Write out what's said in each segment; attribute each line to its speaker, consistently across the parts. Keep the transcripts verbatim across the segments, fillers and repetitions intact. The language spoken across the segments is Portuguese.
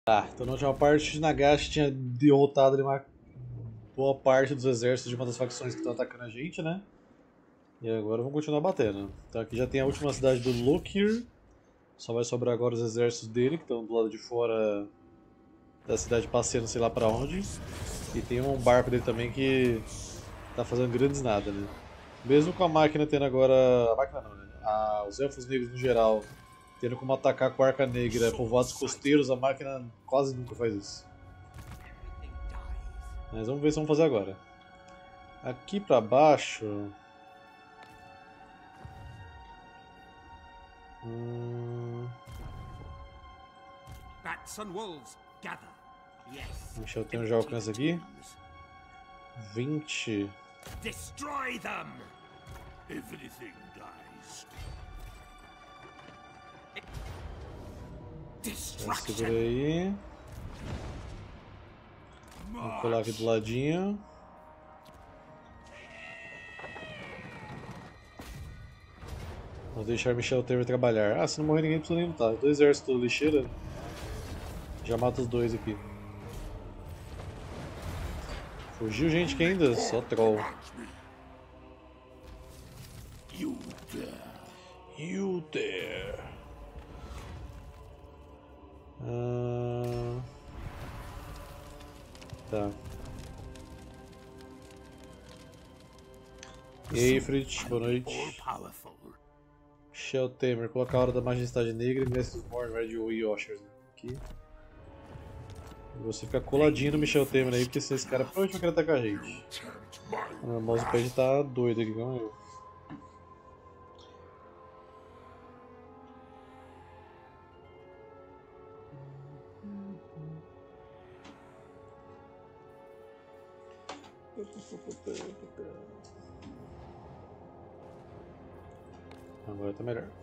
Speaker 1: Tá, então na última parte Nagashi tinha derrotado ali uma boa parte dos exércitos de uma das facções que estão atacando a gente, né? E agora vamos continuar batendo. Então aqui já tem a última cidade do Lokir. Só vai sobrar agora os exércitos dele, que estão do lado de fora da cidade passeando sei lá pra onde. E tem um barco dele também que tá fazendo grandes nada, né? Mesmo com a máquina tendo agora... A máquina não, né? A... Os elfos negros no geral tendo como atacar com a Arca Negra povoados costeiros, a máquina quase nunca faz isso. Mas vamos ver se vamos fazer agora. Aqui pra baixo... Hum... Deixa eu ter um já alcance aqui. vinte.
Speaker 2: Destroy them. Everything dies.
Speaker 1: Já segura aí. Vou colar aqui do ladinho. Vou deixar Michel Temer trabalhar. Ah, se não morrer ninguém precisa nem lutar. Dois exércitos lixeira. Já mata os dois aqui. Fugiu gente que ainda? Só troll.
Speaker 2: You dare.
Speaker 1: You dare. Ah... Tá. E aí, Fritz, boa noite. Michel Temer, coloca a Hora da Majestade Negra e Mestre dos Mortos, Red Yoshers aqui. E você fica coladinho no Michel Temer aí, porque esse cara provavelmente vai querer atacar a gente. O mousepad tá doido aqui, como eu. Agora tá melhor.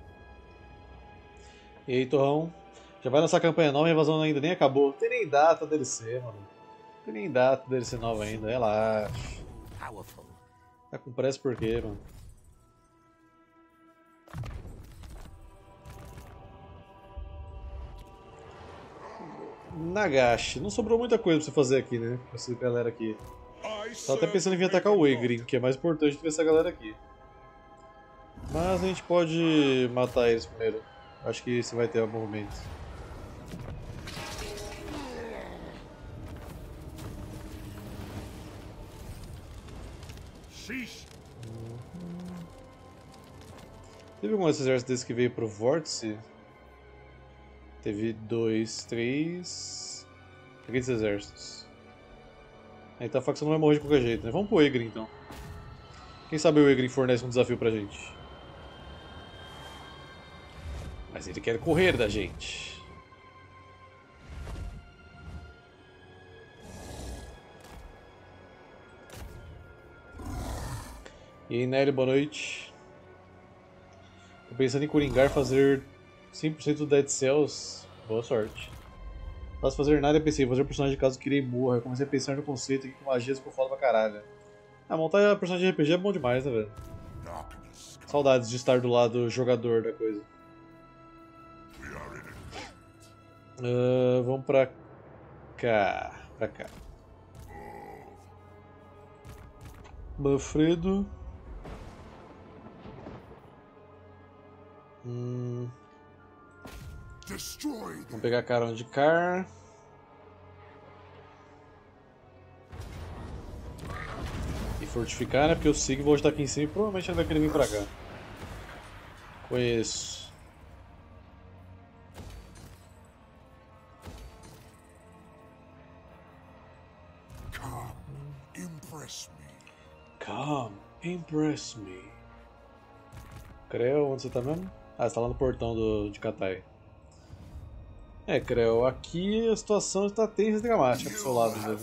Speaker 1: E aí, Torrão? Já vai lançar a campanha nova e a invasão ainda nem acabou. Não tem nem data D L C, mano. Não tem nem data D L C nova ainda, relaxa. Tá com pressa por quê, mano? Nagashi. Não sobrou muita coisa pra você fazer aqui, né? Com essa galera aqui. Tava até pensando em vir atacar o Egrin, que é mais importante do que essa galera aqui. Mas a gente pode matar eles primeiro. Acho que isso vai ter algum momento. Uhum. Teve algum exército desse que veio pro vórtice? Teve dois, três... Três exércitos. Então a facção não vai morrer de qualquer jeito, né? Vamos pro Egrin então. Quem sabe o Egrin fornece um desafio pra gente. Mas ele quer correr da gente. E aí, Nelly, boa noite. Tô pensando em coringar fazer cem por cento do Dead Cells. Boa sorte. Não posso fazer nada, eu pensei, fazer personagem de caso que irei morra. Eu comecei a pensar no conceito aqui com magias ficou foda pra caralho. Ah, montar personagem de R P G é bom demais, né, velho? Saudades de estar do lado jogador da coisa. Uh, vamos pra cá. Pra cá. Manfredo. Hum. Vamos pegar Carão de Car. E fortificar, né? Porque o Sigvald está aqui em cima e provavelmente ele vai querer vir pra cá. Conheço.
Speaker 2: Come, impress me.
Speaker 1: Come, impress me. Creu, onde você tá mesmo? Ah, você tá lá no portão do, de Katai. É, Creu, aqui a situação está tensa e dramática pro seu lado, velho.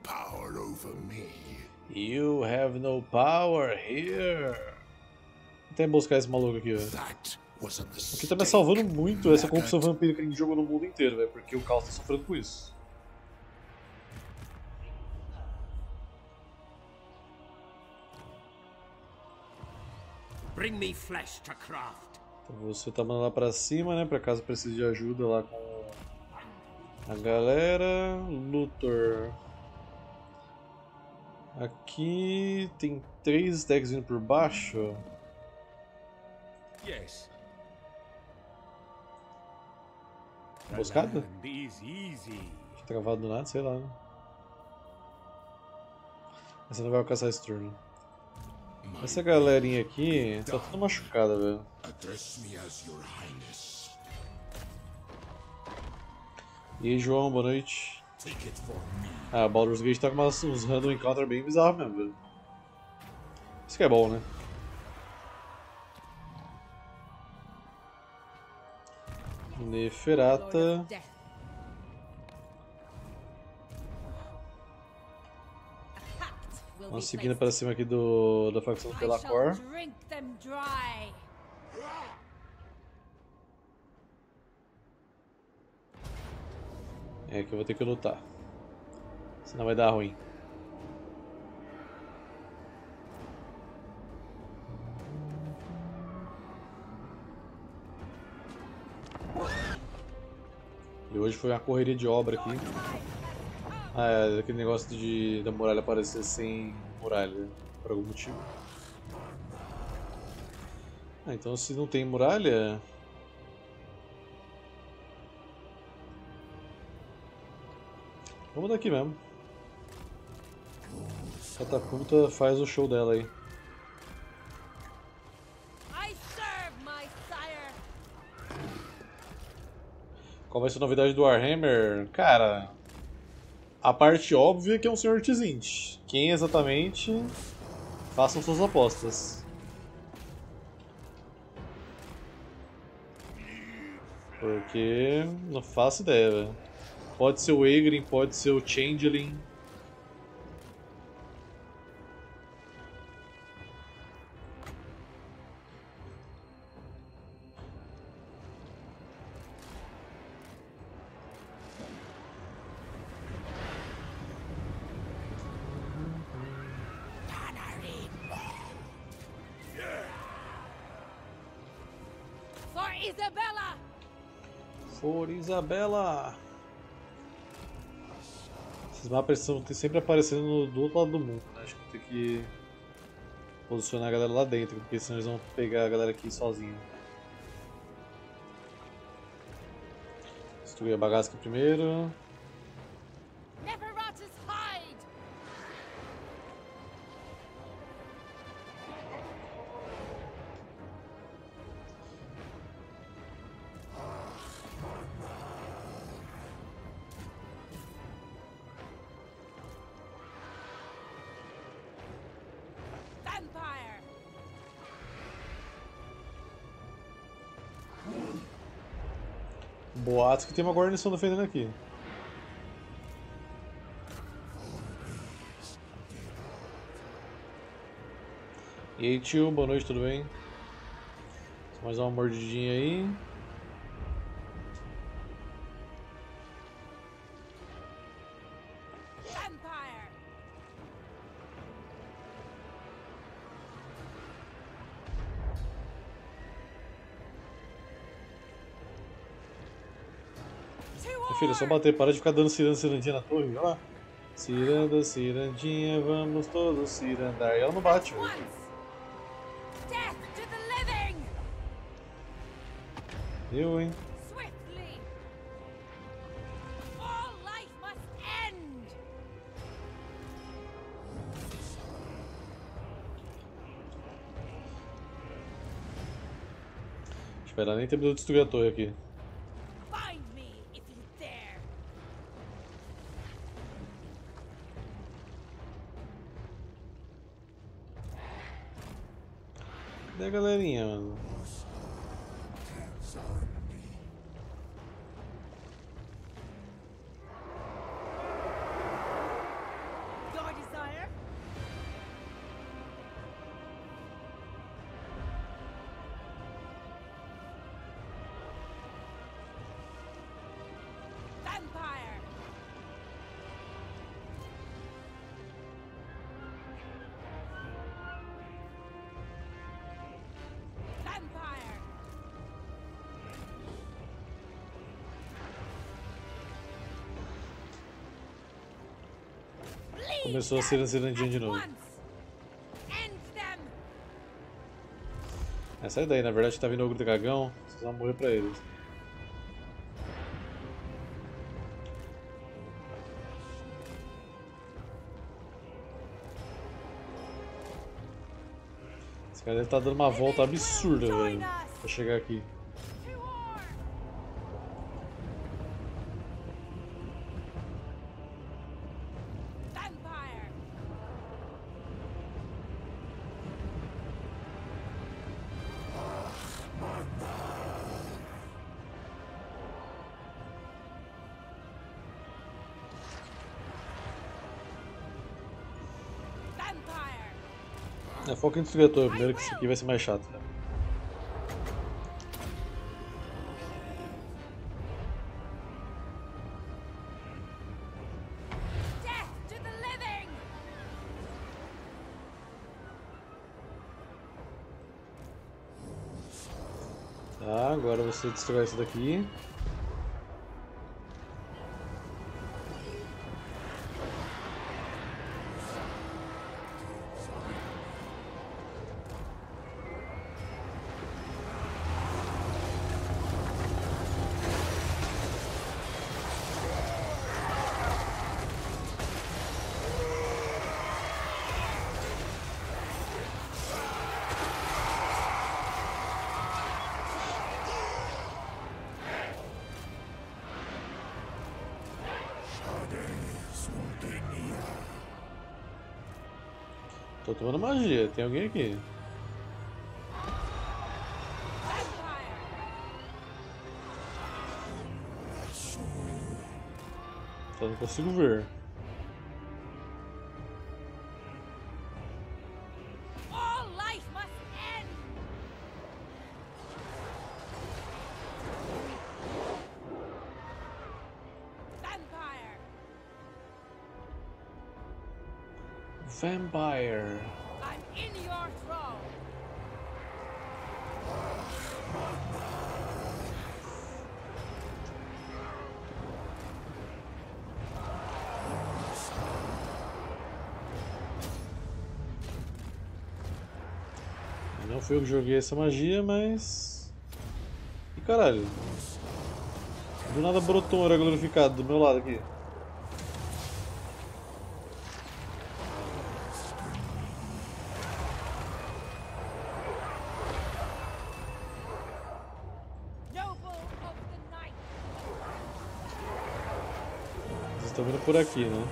Speaker 1: You have no power here. Vou até buscar esse maluco aqui, velho. O que tá me salvando muito essa corrupção vampírica que a gente jogou no mundo inteiro, velho, porque o Caos tá sofrendo com isso.
Speaker 2: Bring me flesh to craft.
Speaker 1: Então você tá mandando lá pra cima, né, pra caso precise de ajuda lá com A galera... Luthor. Aqui tem três stacks vindo por baixo.
Speaker 2: Yes.
Speaker 1: Emboscada?
Speaker 2: Land is easy.
Speaker 1: Travado do nada, sei lá, né? Essa não vai alcançar esse turno. Essa galerinha aqui tá toda machucada, velho.
Speaker 2: Address me as your highness.
Speaker 1: E aí, João, boa noite.
Speaker 2: Take it for me.
Speaker 1: Ah, Baldur's Gate tá com umas, uns random encounter bem bizarros mesmo, velho. Isso que é bom, né? Neferata. Vamos seguindo para cima aqui do, da facção do Belacor. É que eu vou ter que lutar. Senão vai dar ruim. E hoje foi uma correria de obra aqui. Ah, é aquele negócio de da muralha aparecer sem muralha, por algum motivo. Ah, então se não tem muralha... Vamos daqui mesmo. A catapulta faz o show dela aí. Qual vai ser a novidade do Warhammer? Cara, a parte óbvia é que é um senhor Tzint. Quem exatamente? Façam suas apostas. Porque não faço ideia, velho. Pode ser o Egrin, pode ser o Changeling.
Speaker 3: Isabella!
Speaker 1: For Isabella! Esses mapas estão sempre aparecendo no, do outro lado do mundo, né? Acho que vou ter que posicionar a galera lá dentro, porque senão eles vão pegar a galera aqui sozinha. Destruir a bagaça aqui primeiro. Boatos que tem uma guarnição defendendo aqui. E aí, tio, boa noite, tudo bem? Só mais uma mordidinha aí. Filho, é só bater, para de ficar dando ciranda, cirandinha na torre, olha lá. Ciranda, cirandinha, vamos todos cirandar. E ela não bate, velho. Eu, hein? Espera, nem terminou de destruir a torre aqui. Cadê a galerinha, mano? Começou a ser cirandinha de novo. Essa é a ideia, na verdade tá vindo o ogro dragão, precisa morrer pra eles. Esse cara deve estar dando uma volta absurda, velho, pra chegar aqui. É, foca em destruir a torre primeiro, que isso aqui vai ser mais chato. Né? Tá, agora você destrói isso daqui. Tô tomando magia, tem alguém aqui. Só não consigo ver. Vampire.
Speaker 3: I'm in your throne.
Speaker 1: Não fui eu que joguei essa magia, mas... E caralho. Do nada brotou um aura glorificado do meu lado aqui. Estão vindo por aqui, né?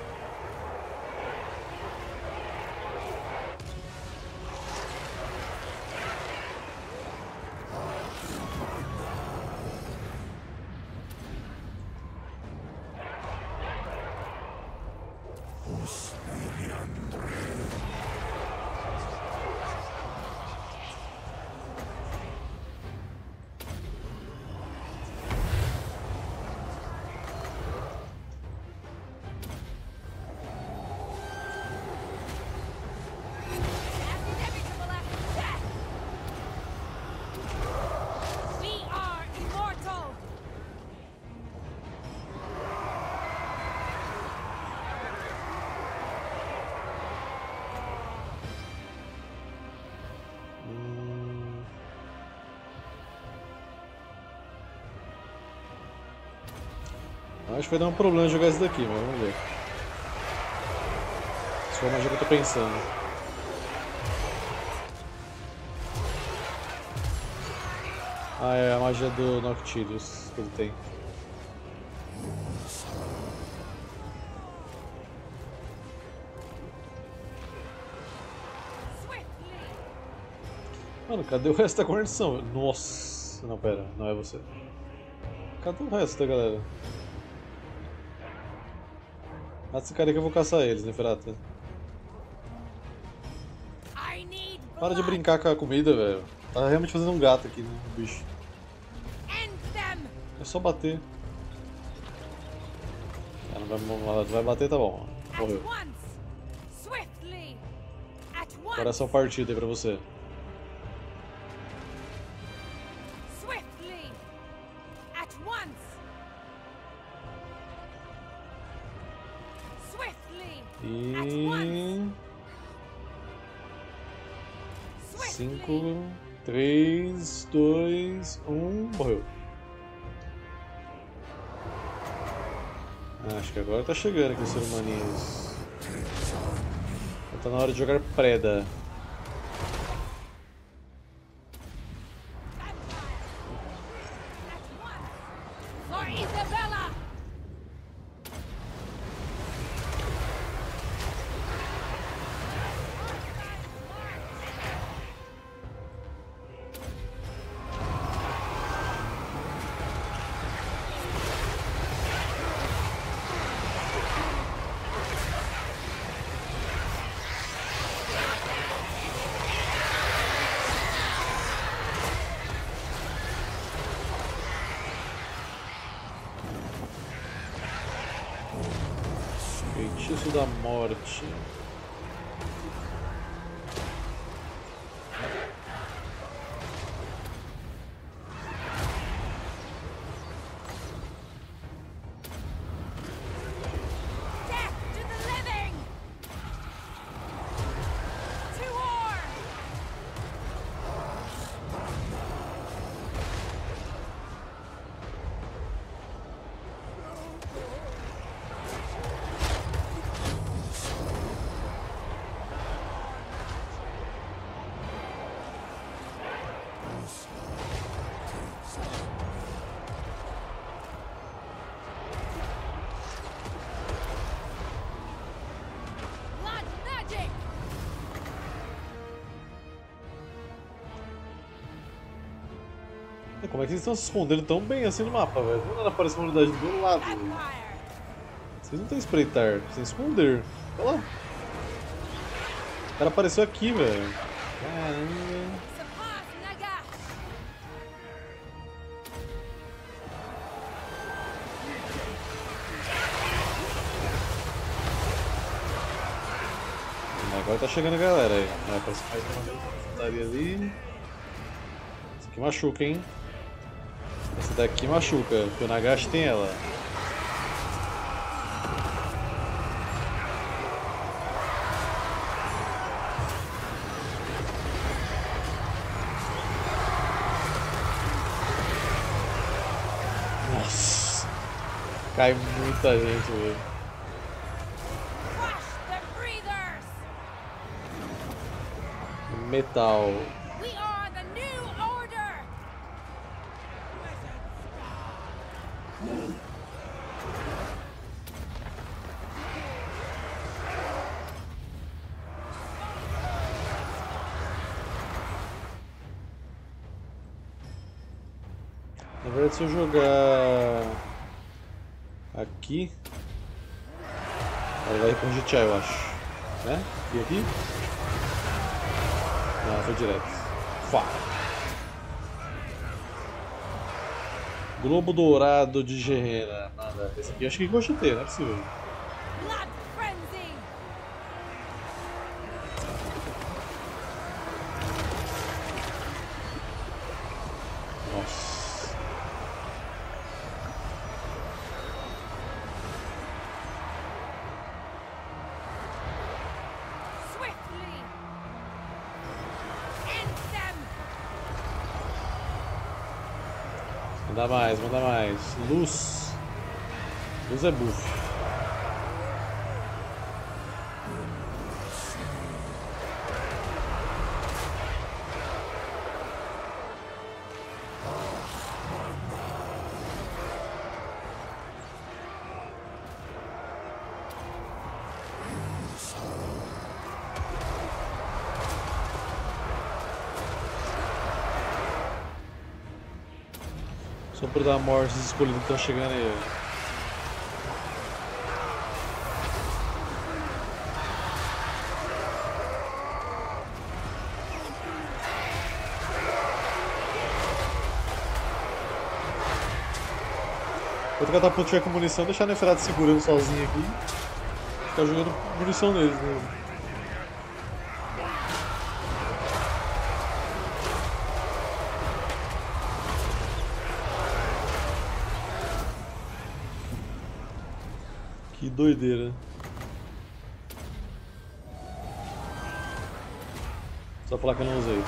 Speaker 1: Acho que vai dar um problema jogar isso daqui, mas vamos ver. Se for a magia que eu tô pensando. Ah, é a magia do Noctilius que ele tem. Mano, cadê o resto da guarnição? Nossa! Não, pera, não é você. Cadê o resto da galera? Mata esse cara aí que eu vou caçar eles, Neferata. Para de brincar com a comida, velho. Tá realmente fazendo um gato aqui, né, o bicho. É só bater. Ah, não vai, não vai bater, tá bom. Morreu. Coração partido aí pra você. E... cinco, três, dois, um... Morreu. Ah, acho que agora tá chegando aqui os seres humaninhos. Tá na hora de jogar preda.
Speaker 3: For Isabella!
Speaker 1: Feitiço da morte.
Speaker 3: Death to the living! To war! Blood magic!
Speaker 1: Como é que eles estão se escondendo tão bem assim no mapa, velho? Do nada aparece uma unidade do lado.
Speaker 3: Empire!
Speaker 1: Vocês não têm espreitar, sem esconder. Olha lá. O cara apareceu aqui, velho. Caramba.
Speaker 3: Surpass Nagash!
Speaker 1: Agora tá chegando a galera aí. Vai aparecer mais uma infantaria ali. Esse aqui machuca, hein? Esse daqui machuca, porque o Nagash tem ela. Nossa! Cai muita gente, velho.
Speaker 3: Crush the breathers!
Speaker 1: Metal.
Speaker 3: We are the new order!
Speaker 1: Na verdade, se eu jogar aqui, ela vai projetar, eu acho. Né? E aqui? Não, foi direto. Fá. Globo Dourado de Gerena. Nada. Esse aqui eu acho que gostei, não é possível.
Speaker 3: Blood frenzy!
Speaker 1: Nossa.
Speaker 3: Swiftly! End them!
Speaker 1: Manda mais, manda mais. Luz. Luz é buff. Só por dar morte os escolhidos que estão chegando aí. Outro catapulta tiver com munição, deixar a Neferata segurando sozinho aqui. Ficar jogando munição neles, né? Que doideira. Só falar que eu não usei.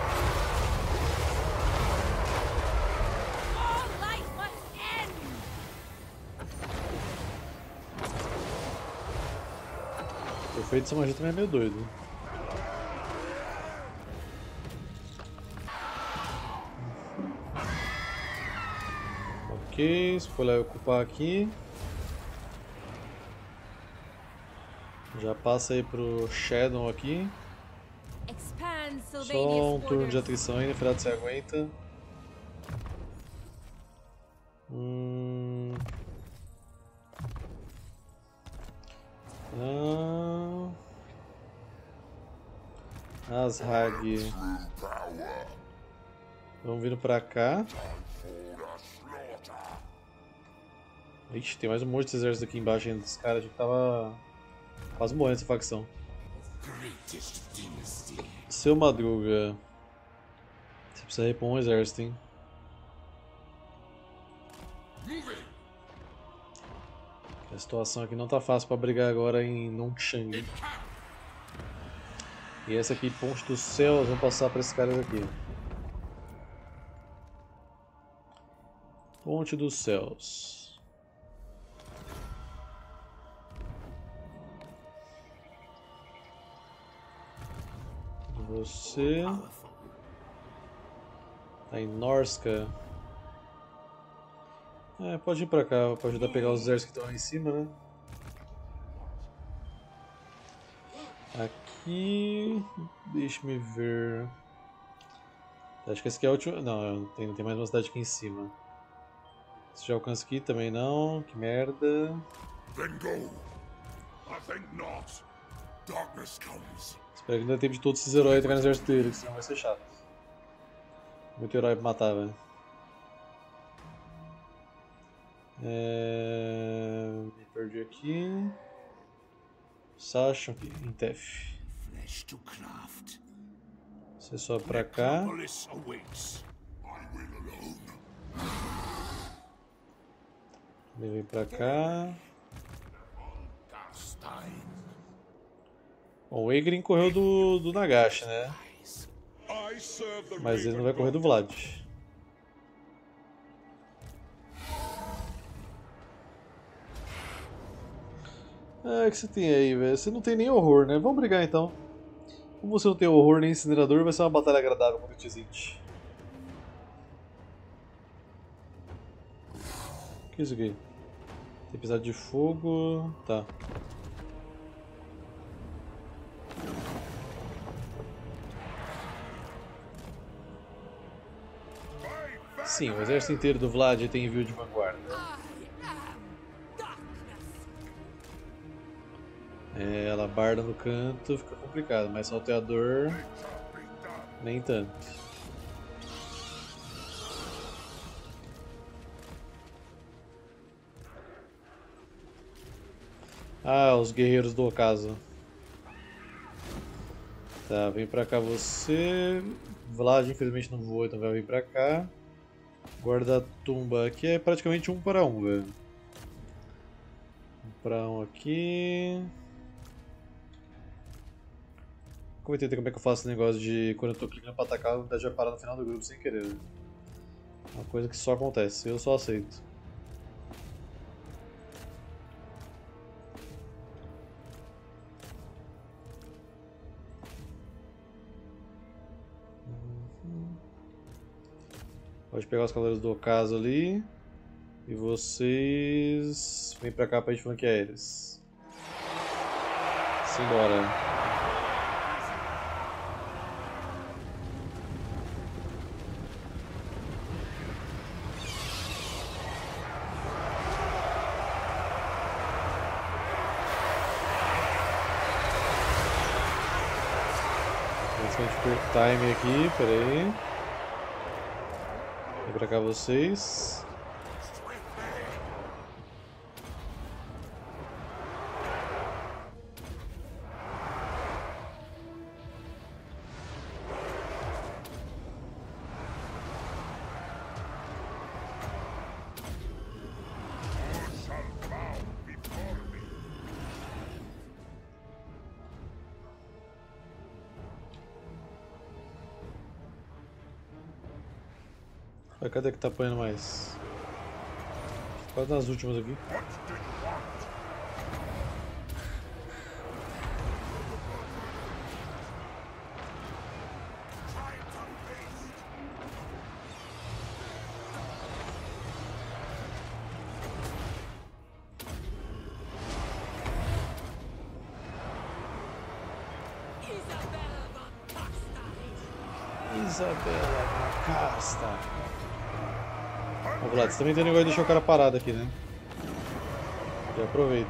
Speaker 3: All life must end!
Speaker 1: O efeito dessa magia também é meio doido. Ok, se for lá eu ocupar aqui. Já passa aí pro Shadow aqui.
Speaker 3: Expand
Speaker 1: Só um
Speaker 3: Sylvania's
Speaker 1: turno de
Speaker 3: borders.
Speaker 1: atrição aí, Feriado você aguenta. Hum... Ah... Ashag. Vamos vindo pra cá. Ixi, tem mais um monte de exército aqui embaixo ainda dos caras. A gente tava quase morrendo essa facção. Seu Madruga. Você precisa repor um exército, hein? A situação aqui não tá fácil pra brigar agora em Nongshang. E essa aqui, Ponte dos Céus, vamos passar pra esses caras aqui. Ponte dos Céus. Você tá em Norska. É, pode ir pra cá, pra ajudar a pegar os exércitos que estão aí em cima, né? Aqui... deixa-me ver... Acho que esse aqui é o último... Não, tem, tem mais uma cidade aqui em cima. Você já alcança aqui também não, que merda.
Speaker 2: Then go. I think not. Darkness comes.
Speaker 1: Espero que não dê tempo de todos esses heróis entrar no exército dele, que senão vai ser chato. Muito herói pra matar, velho. É... Me perdi aqui. Sasha aqui, em Tef.
Speaker 2: Flesh to craft.
Speaker 1: Você sobe pra cá.
Speaker 2: Necropolis awaits. I will alone.
Speaker 1: Ele vem pra cá.
Speaker 2: Darstein.
Speaker 1: Bom, o Egrin correu do, do Nagash, né?
Speaker 2: I serve the
Speaker 1: Mas ele não vai
Speaker 2: Raven
Speaker 1: correr do
Speaker 2: God.
Speaker 1: Vlad. Ah, o que você tem aí, velho? Você não tem nem horror, né? Vamos brigar então. Como você não tem horror nem incinerador, vai ser uma batalha agradável contra o Tzint. O que é isso aqui? Tem pisado de fogo. Tá. Sim, o exército inteiro do Vlad tem envio de vanguarda.
Speaker 3: I am darkness.
Speaker 1: É, ela barda no canto, fica complicado, mas salteador nem tanto. Ah, os guerreiros do ocaso. Tá, vem pra cá você. Vlad infelizmente não voou, então vai vir pra cá. Guarda-tumba aqui é praticamente um para um, velho. Um para um aqui. Como eu entender como é que eu faço esse negócio de quando eu tô clicando pra atacar, a vontade já parar no final do grupo sem querer, velho. Uma coisa que só acontece, eu só aceito. Pode pegar os cavaleiros do ocaso ali. E vocês... vem pra cá pra gente flanquear eles. Simbora. Antes que a gente perca o time aqui, peraí. Vem pra cá vocês.
Speaker 2: Shall bow before me.
Speaker 1: Ah, cadê que tá apanhando mais? Quase nas últimas aqui. Isabela Casta. Ó, Vlad, você também tem negócio de deixar o cara parado aqui, né? Já aproveita.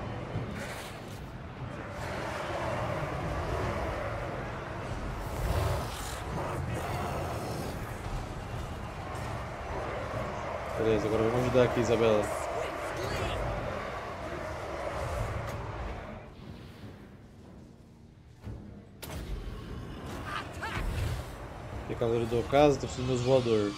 Speaker 1: Beleza, agora vamos ajudar aqui, Isabela. Aqui, cavaleiro do ocaso, tô precisando dos voador.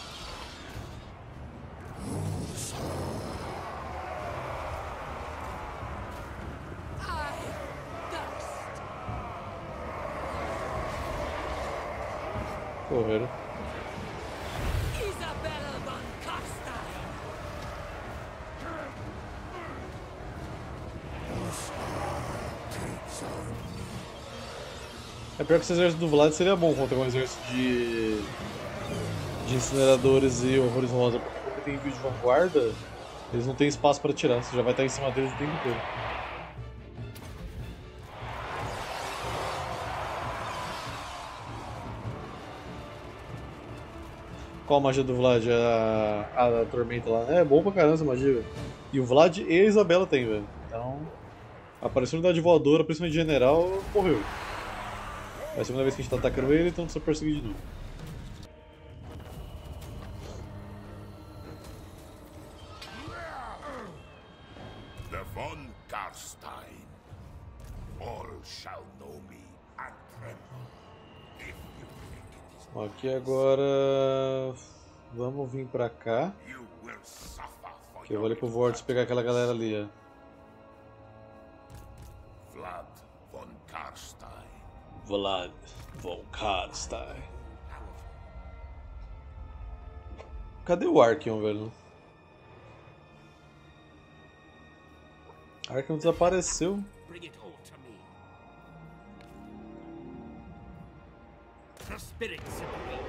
Speaker 1: Correram.
Speaker 3: Isabella von Karstein.
Speaker 1: É pior que esse exército do Vlad seria bom contra um exército de, de incineradores e horrores rosa, porque como tem vídeo de vanguarda, eles não têm espaço para tirar, você já vai estar em cima deles o tempo inteiro. Qual a magia do Vlad? A, a tormenta lá. É bom pra caramba essa magia, velho. E o Vlad e a Isabela tem, velho. Então, apareceu unidade voadora, principalmente general, morreu. É a segunda vez que a gente tá atacando ele, então precisa perseguir de novo.
Speaker 2: The von Karstein. All shall know me and tremble. If you think it is
Speaker 1: Ó, aqui agora... Vamos vir pra cá.
Speaker 2: you will suffer for
Speaker 1: Que eu
Speaker 2: your
Speaker 1: vou ali pro Vortex pegar aquela galera ali, ó.
Speaker 2: Vlad von Karstein.
Speaker 1: Vlad von Karstein. Cadê o Archeon, velho? Archeon desapareceu.
Speaker 4: Bring it all to me. The spirits agree.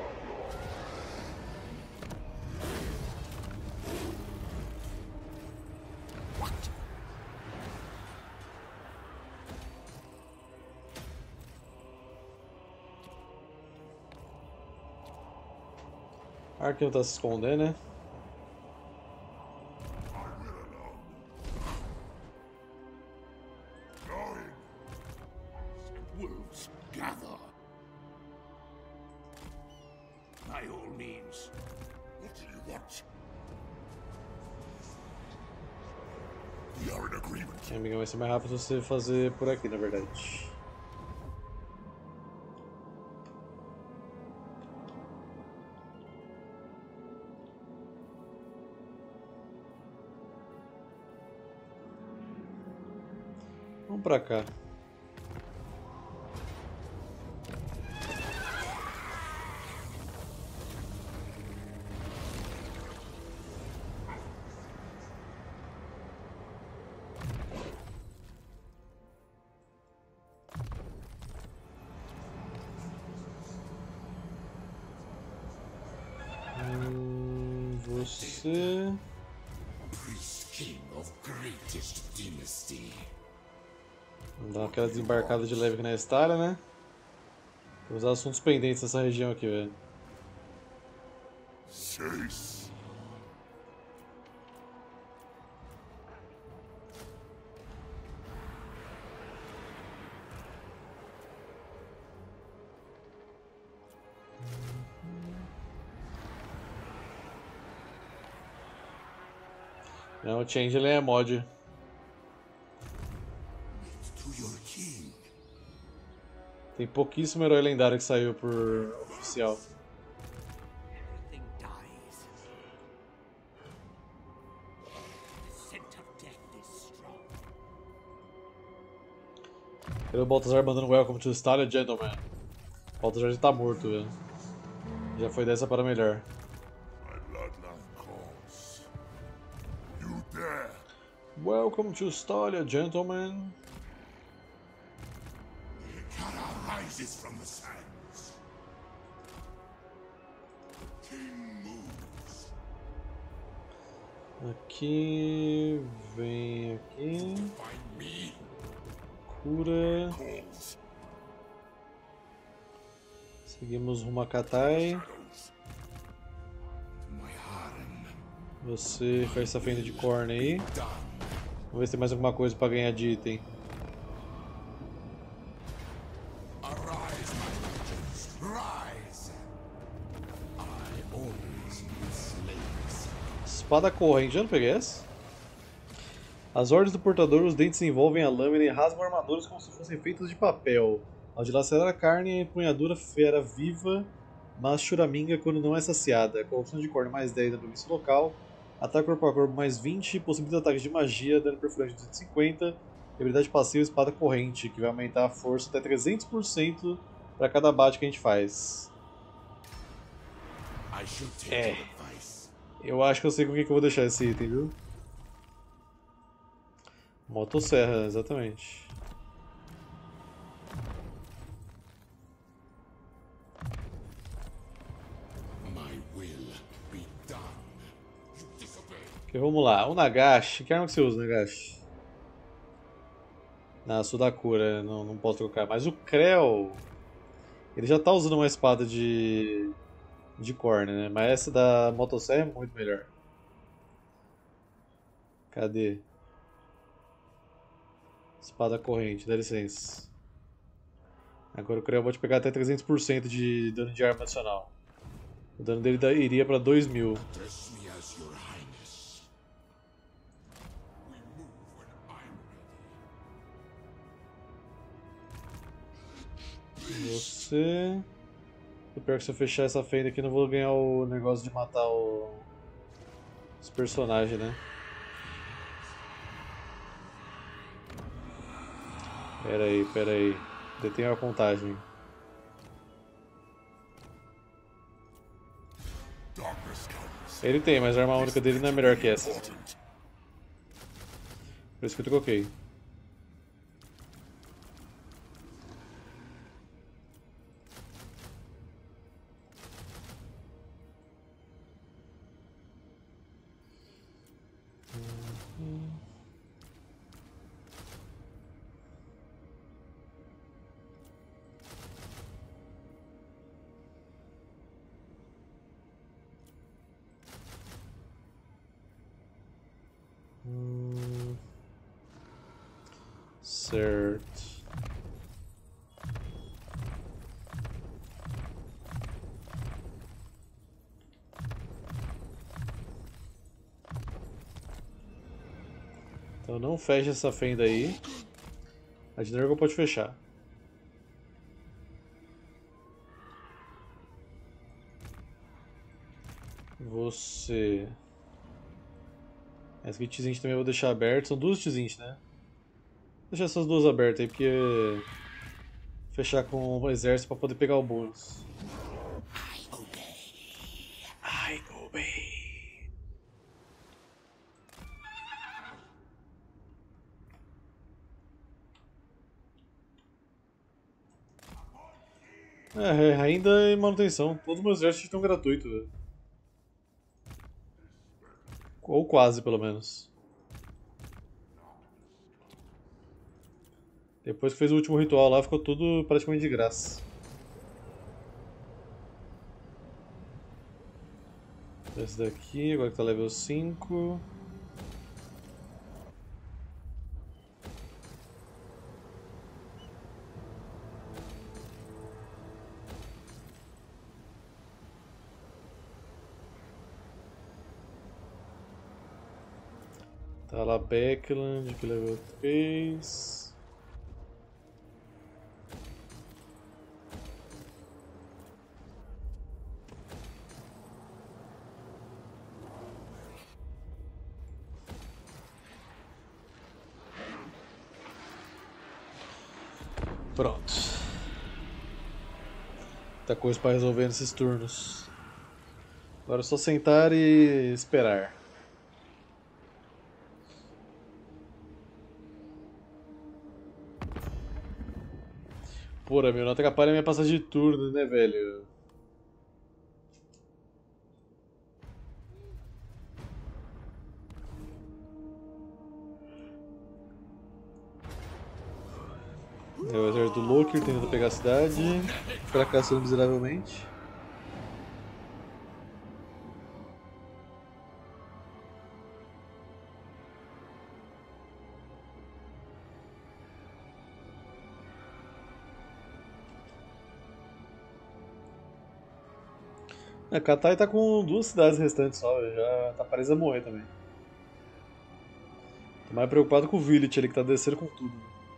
Speaker 4: What?
Speaker 1: Archeon tá se escondendo, né?
Speaker 2: Going. Wolves gather. By all means. What do you want? We are in agreement.
Speaker 1: Amiga, vai ser mais rápido você fazer por aqui, na verdade. Vamos pra cá. Hum, você...
Speaker 2: King of greatest dynasty.
Speaker 1: Vamos dar aquela desembarcada de leve aqui na Estária, né? Temos assuntos pendentes nessa região aqui, velho.
Speaker 2: Chase.
Speaker 1: Não, o Changeling é mod.
Speaker 2: To your king.
Speaker 1: Tem pouquíssimo herói lendário que saiu por oficial.
Speaker 4: Everything dies. The scent of death is strong.
Speaker 1: Cadê o Baltazar mandando Welcome to Stalia, Gentleman? O Baltazar já tá morto, velho. Já foi dessa para melhor. Welcome to Stalia, gentlemen.
Speaker 2: Kara rises from the sands. King moves.
Speaker 1: Aqui, vem aqui,
Speaker 2: Find me.
Speaker 1: cura,
Speaker 2: Calls.
Speaker 1: seguimos rumo a Katai.
Speaker 2: Shadows. My harem.
Speaker 1: Você faz essa fenda de corno aí.
Speaker 2: Done.
Speaker 1: Vamos ver se tem mais alguma coisa pra ganhar de item.
Speaker 2: Arise, my legions. Rise. I always need slaves.
Speaker 1: Espada corrente, já não peguei essa? As ordens do portador, os dentes envolvem a lâmina e rasgam armaduras como se fossem feitas de papel. Ao dilacerar a carne, a empunhadura fera viva, mas churaminga quando não é saciada. Corrupção de corno mais dez da província local. Ataque corpo a corpo mais vinte, possibilita ataques de magia, dano perfurante de duzentos e cinquenta. E habilidade passiva espada corrente, que vai aumentar a força até trezentos por cento para cada abate que a gente faz.
Speaker 2: I should take
Speaker 1: É.
Speaker 2: your advice.
Speaker 1: Eu acho que eu sei com o que que eu vou deixar esse item, viu? Motosserra, exatamente.
Speaker 2: My will be done. You disobey.
Speaker 1: Ok, vamos lá. O Nagashi. Que arma que você usa, Nagashi? Não, sou da cura, não, não posso trocar. Mas o Krell, ele já tá usando uma espada de de corne, né? Mas essa da motosserra é muito melhor. Cadê? Espada corrente, dá licença. Agora o Krell pode pegar até trezentos por cento de dano de arma adicional. O dano dele da- iria pra dois mil.
Speaker 2: Address me as your highness. We move when I'm ready.
Speaker 1: Você... O pior é que se eu fechar essa fenda aqui, eu não vou ganhar o negócio de matar o... os personagens, né? Pera aí, pera aí. Detenha a contagem.
Speaker 2: Darkness comes.
Speaker 1: Ele tem, mas a arma única dele não é melhor que essa.
Speaker 2: Important.
Speaker 1: Por isso que eu troquei. Hum, certo. Então não fecha essa fenda aí. A de Nurgle pode fechar. Você... Essa aqui Tzint também eu vou deixar aberta. São duas Tzint, né? Vou deixar essas duas abertas aí, porque... Fechar com o exército pra poder pegar o bônus. I obey. É, ainda em manutenção. Todos os meus exércitos estão gratuitos, velho. Ou quase, pelo menos. Depois que fez o último ritual lá, ficou tudo praticamente de graça. Esse daqui, agora que tá level cinco. Tá lá Backland, que level três. Pronto. Muita coisa para resolver nesses turnos. Agora é só sentar e esperar. Porra, meu, não atrapalha a minha passagem de turno, né, velho? É o exército do Loki tentando pegar a cidade, fracassando miseravelmente. A Katai tá com duas cidades restantes só, já tá parecendo morrer também. Tô mais preocupado com o Village ali que tá descendo com tudo.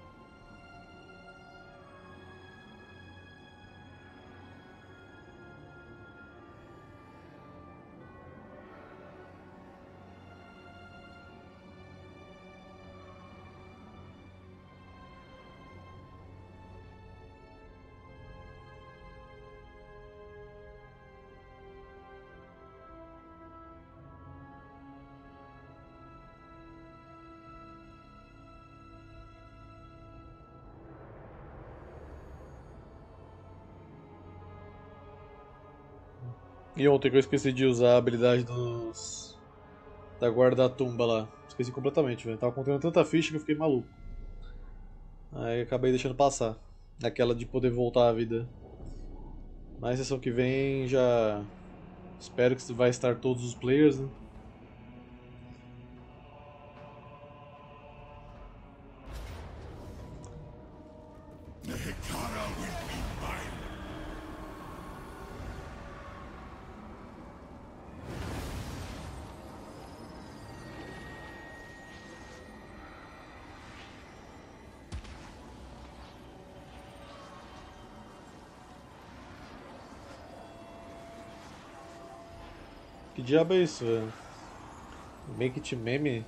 Speaker 1: E ontem que eu esqueci de usar a habilidade dos... da guarda da tumba lá. Esqueci completamente, velho. Tava contendo tanta ficha que eu fiquei maluco. Aí acabei deixando passar. Aquela de poder voltar à vida. Na sessão que vem já... espero que vai estar todos os players, né? Que diabo é isso, velho? Make it meme?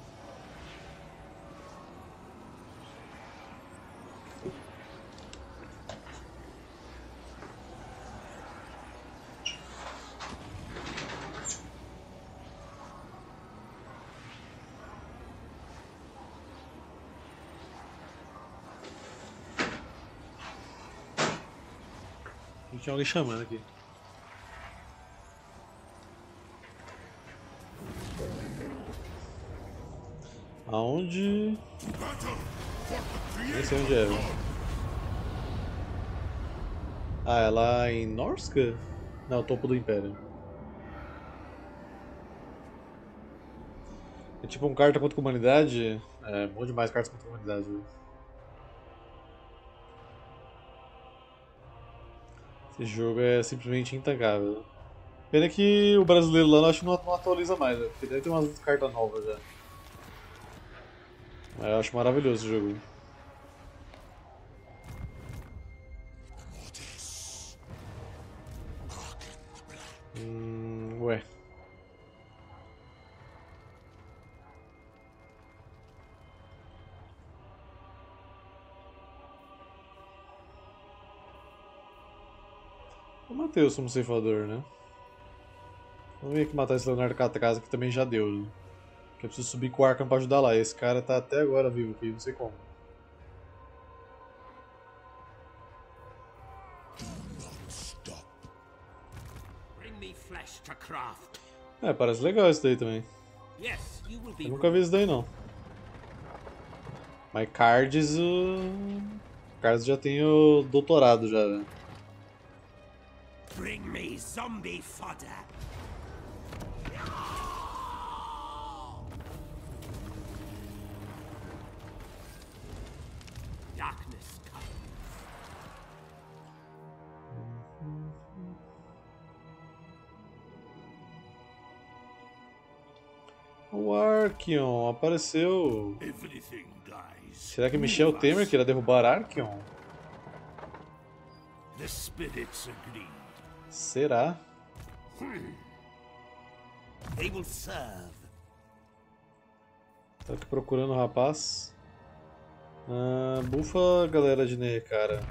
Speaker 1: Tinha alguém chamando aqui. Aonde? Nem sei onde é. Ah, é lá em Norska? Não, topo do Império. É tipo um carta contra a comunidade. É, bom demais cartas contra a comunidade. Viu? Esse jogo é simplesmente intancável. Pena que o brasileiro lá eu acho que não não atualiza mais, né? Porque deve ter umas cartas novas já. Mas eu acho maravilhoso o jogo. Hum, ué. Eu matei o sumo ceifador, né? Vamos vir aqui matar esse Leonardo Catrasa que também já deu. Né? Que eu preciso subir com o Arkham pra ajudar lá. Esse cara tá até agora vivo aqui, não sei como. É, parece legal isso daí também. Eu nunca vi isso daí não. Mas Cards, o... Cards já tem o doutorado já, né?
Speaker 4: Bring me zombie fodder. Darkness comes.
Speaker 1: O Archeon apareceu. Será que Michel Temer queria derrubar Archeon?
Speaker 2: The spirits agreed.
Speaker 1: Será?
Speaker 4: They will serve.
Speaker 1: Tá aqui procurando o rapaz. Ah, bufa a galera de Ney, cara.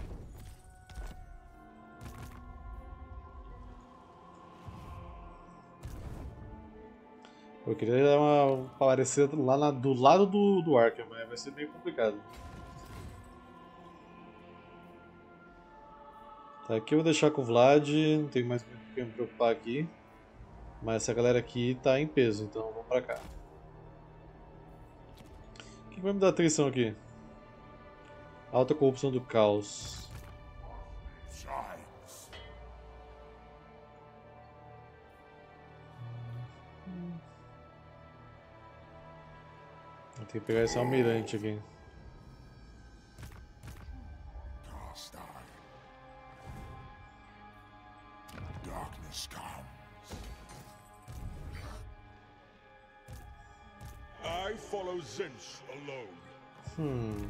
Speaker 1: Eu queria dar uma aparecer lá na, do lado do, do Arkham, mas vai ser meio complicado. Tá, aqui eu vou deixar com o Vlad, não tenho mais o que me preocupar aqui. Mas essa galera aqui tá em peso, então vamos pra cá. O que vai me dar atrição aqui? Alta corrupção do caos. Eu tenho que pegar esse almirante aqui.
Speaker 2: I follow Zinch alone.
Speaker 1: Hum.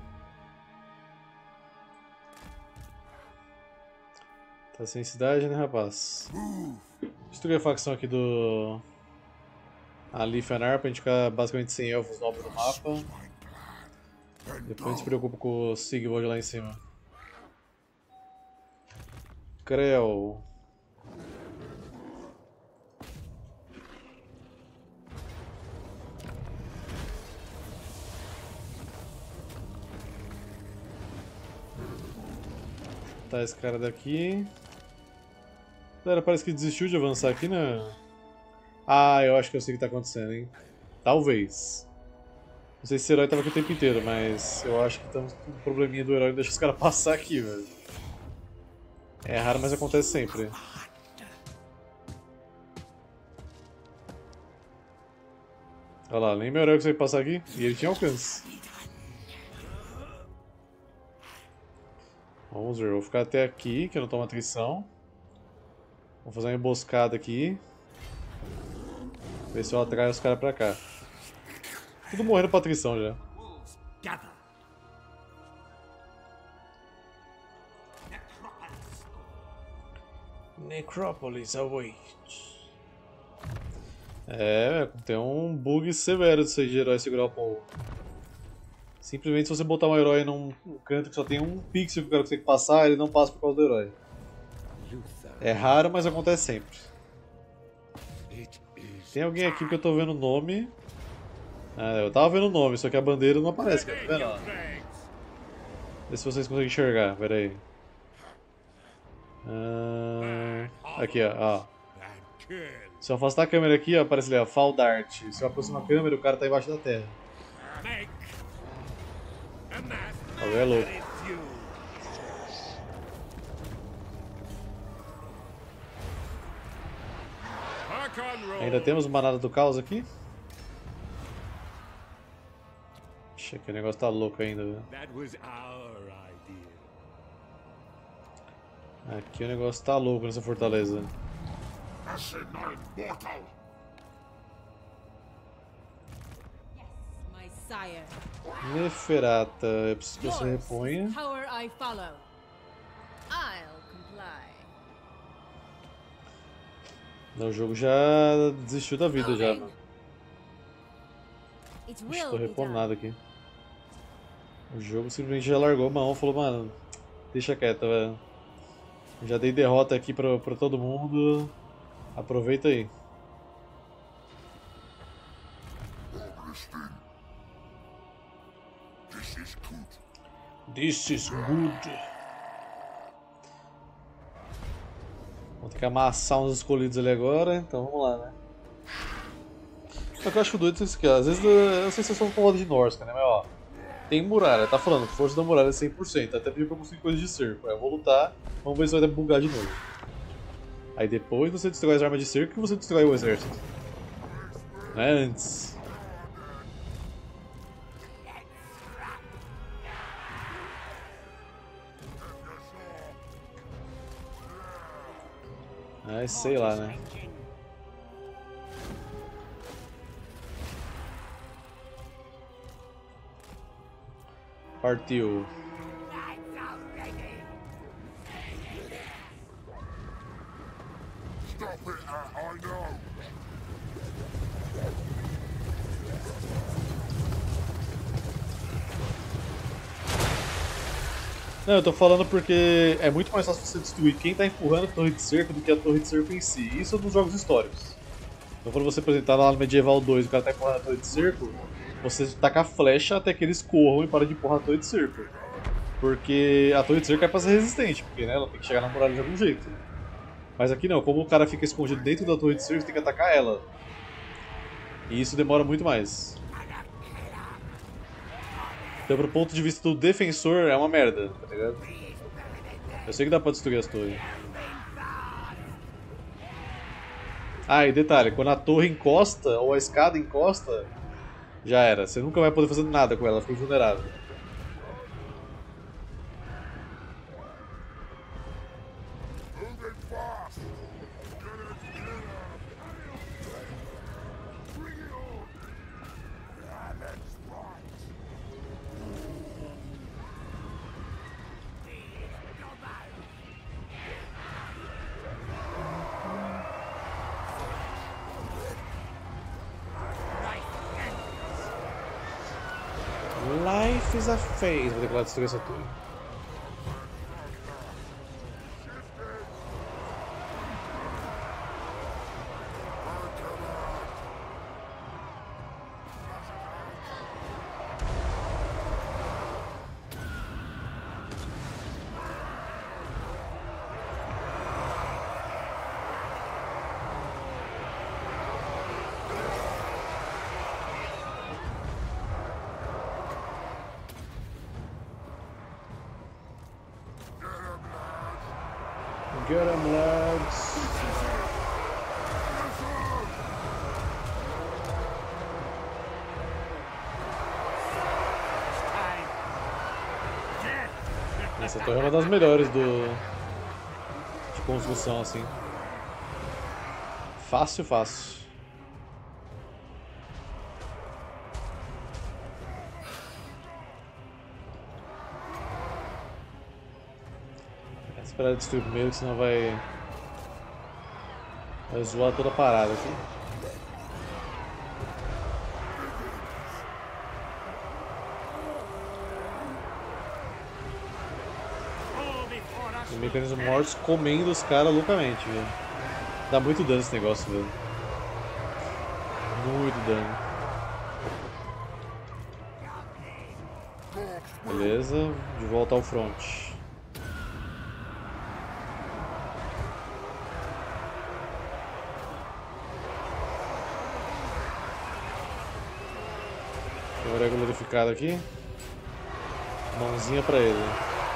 Speaker 1: Tá sem cidade, né, rapaz? Destruir a facção aqui do Alifanar pra gente ficar basicamente sem elfos novos no mapa. Depois a gente se preocupa com o Sigvald lá em cima. Creu. Tá, esse cara daqui. Galera, parece que desistiu de avançar aqui, né? Ah, eu acho que eu sei o que tá acontecendo, hein? Talvez. Não sei se esse herói tava aqui o tempo inteiro, mas eu acho que estamos com um probleminha do herói e deixa os caras passar aqui, velho. É raro, mas acontece sempre. Olha lá, nem meu herói consegue passar aqui. E ele tinha alcance. Vamos ver, vou ficar até aqui, que eu não tomo atrição. Vou fazer uma emboscada aqui. Ver se eu atraio os caras pra cá. Tudo morrendo pra atrição já. Necrópolis await. É, tem um bug severo disso aí de herói segurar o povo. Simplesmente se você botar um herói num canto que só tem um pixel que o cara consegue passar, ele não passa por causa do herói. É raro, mas acontece sempre. Tem alguém aqui que eu tô vendo o nome. Ah, eu tava vendo o nome, só que a bandeira não aparece, cara. Tá vendo? Vê se vocês conseguem enxergar, pera aí. Ah, aqui, ó, ó. Se eu afastar a câmera aqui, ó, aparece ali, ó, Fall Dart. Se eu aproximar a câmera, o cara tá embaixo da terra. Alguém é louco. Ainda temos manada do caos aqui? Ixi, que o negócio tá louco ainda, velho. Aqui o negócio tá louco nessa fortaleza. Neferata, eu preciso que você reponha. Não, o jogo já desistiu da vida já, mano. Não tô repondo nada aqui. O jogo simplesmente já largou a mão, falou, mano, deixa quieto, velho. Já dei derrota aqui pra, pra todo mundo. Aproveita aí. This is good. Vou ter que amassar uns escolhidos ali agora, então vamos lá, né? Só que eu acho doido isso aqui, ó. Às vezes eu não sei se eu sou um povo de Norsca, né? Mas ó, tem muralha, tá falando, força da muralha é cem por cento, até pedir pra conseguir coisas de cerco. Aí eu vou lutar, vamos ver se vai bugar de novo. Aí depois você destrói as armas de cerco e você destrói o exército. Não é antes. Ai, sei lá, né? Partiu. Não, eu tô falando porque é muito mais fácil você destruir quem tá empurrando a torre de cerco do que a torre de cerco em si. Isso nos jogos históricos. Então quando você apresentar lá no Medieval dois e o cara tá empurrando a torre de cerco, você taca a flecha até que eles corram e param de empurrar a torre de cerco. Porque a torre de cerco é pra ser resistente, porque né, ela tem que chegar na muralha de algum jeito. Mas aqui não, como o cara fica escondido dentro da torre de cerco, tem que atacar ela. E isso demora muito mais. Então, pro ponto de vista do defensor, é uma merda, tá ligado? Eu sei que dá pra destruir as torres. Ah, e detalhe, quando a torre encosta, ou a escada encosta, já era. Você nunca vai poder fazer nada com ela, ela fica vulnerável.
Speaker 2: Moving fast. Bring it on. Ah, that's right.
Speaker 1: Life is a phase. Vou ter que ir lá destruir essa torre. Get 'em, lads. Essa torre é uma das melhores do de construção assim. Fácil, fácil. Vou esperar destruir primeiro, que senão vai vai zoar toda a parada aqui. Os mecanismos mortos comendo os caras loucamente, velho. Dá muito dano esse negócio, velho. Muito dano. Beleza, de volta ao front. Agora é glorificado aqui. Mãozinha pra ele.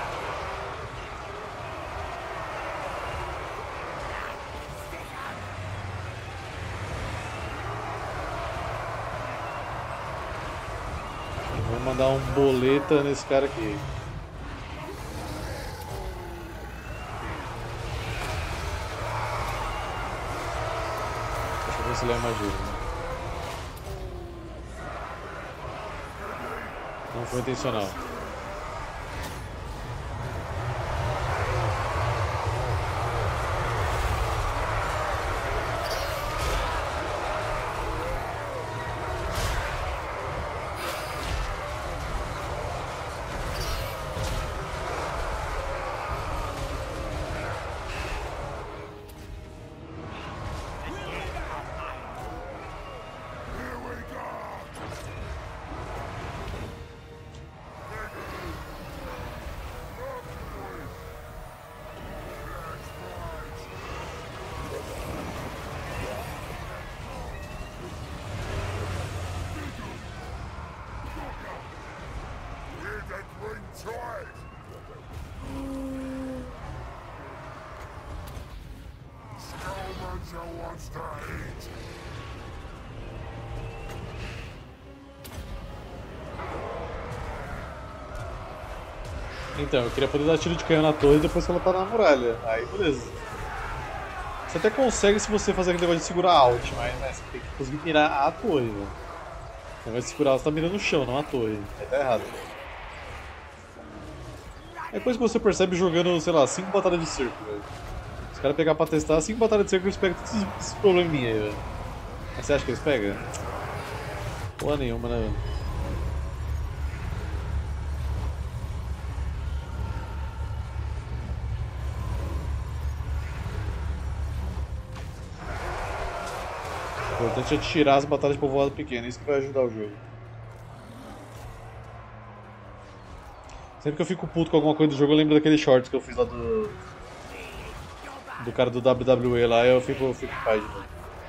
Speaker 1: Vou mandar um boleta nesse cara aqui. Deixa eu ver se ele é magia. Não foi intencional. Então, eu queria poder dar tiro de canhão na torre e depois colocar na muralha. Aí, beleza. Você até consegue se você fazer aquele negócio de segurar alt, mas né, você tem que conseguir mirar a torre, velho. Ao invés de segurar, você tá mirando no chão, não a torre. Aí tá errado. É coisa que você percebe jogando, sei lá, cinco batalhas de cerco, velho. Se os caras pegar pra testar cinco batalhas de cerco, eles pegam todos esses probleminha aí, velho. Mas você acha que eles pegam? Porra nenhuma, né, velho? O importante é tirar as batalhas de povoado pequeno, isso que vai ajudar o jogo. Sempre que eu fico puto com alguma coisa do jogo, eu lembro daquele shorts que eu fiz lá do. Do cara do W W E lá, eu fico, eu fico em paz de novo.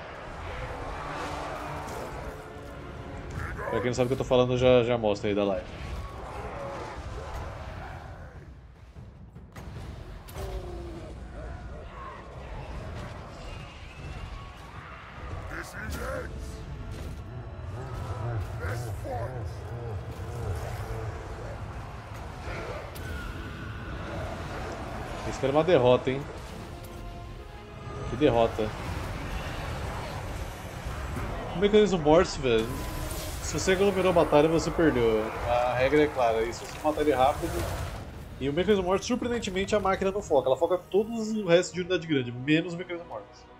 Speaker 1: Pra quem não sabe o que eu tô falando, eu já, já mostro aí da live.
Speaker 2: This is it. This fort.
Speaker 1: Isso era uma derrota, hein? Que derrota. O mecanismo Morse, velho. Se você aglomerou a batalha, você perdeu. A regra é clara. E se você matar ele rápido. E o mecanismo Morse, surpreendentemente, a máquina não foca. Ela foca todos o resto de unidade grande, menos o mecanismo Morse.